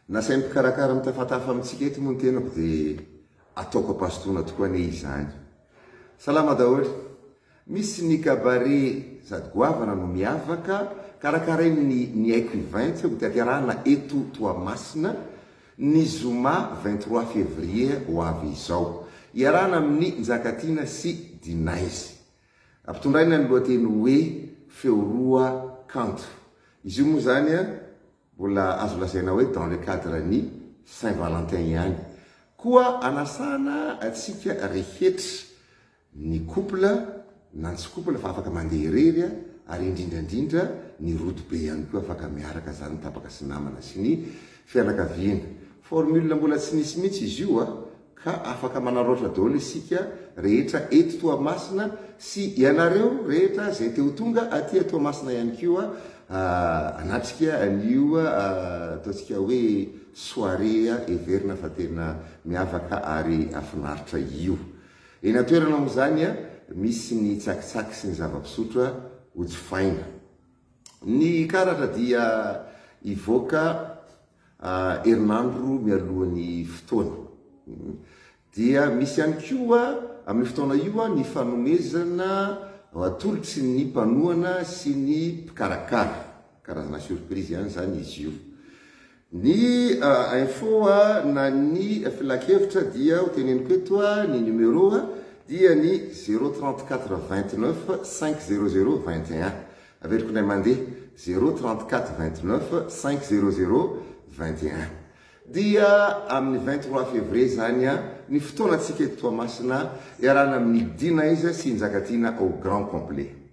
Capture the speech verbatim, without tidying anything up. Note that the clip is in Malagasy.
Nasainy mpikarakara mitafatafa amitsika eto moa ny tenako dia ataoko ampasitona tokoa ane izany. Salama daholo. Misy ny kabare sady goavana no miavaka karakarainy ny ny haiko vingt ho tanterahana eto Toamasina ny zoma vingt-trois février ho avy izao. Iarahana amin'ny Njakatiana sy Dinaizy. Ampitondraina ny lohateny hoe feoroa kanto. Izy io moa zany a mbola azo lazaina hoe dans le cadre ny Saint-Valentin ihany. Koa anasana atsika rehetra ny couple na tsy couple fa afaka mandeha irery ary indrindrandrindra ny route be ihany koa afaka miaraka zany tapaka sy namana sy ny fianakaviana. Formule mbola tsy nisy mihitsy izy io a ka afaka manaroatra daholo isika rehetra eto Toamasina sy ianareo rehetra zay teo tonga aty Toamasina ihany koa anatrika anio ataontsika hoe soirée everina fa tena miavaka ary afinaritra io. Eny atoerana moa zany misy ny tsakitsaky sy ny zava-pisotro hojifaina. Ny karatra dia ivoaka herinandro mialohan'ny fotoana. Dia misy ihany koa amin'ny fotoana io ny fanomezana atolotry ny mpanohana sy ny mpikarakara. Karazana surprise ihany zany izy io. Ny info na ny filakevitra dia ho teneniko eto ny numéro dia ny zéro trente-quatre vingt-neuf cinq zéro zéro vingt et un. Averiko nay mandeha zéro trente-quatre vingt-neuf cinq zéro zéro vingt et un. Dia amin'ny vingt-trois février zany ny fotoana antsika eto Toamasina iarahana amin'ny Dinaizy sy Njakatiana au grand complet.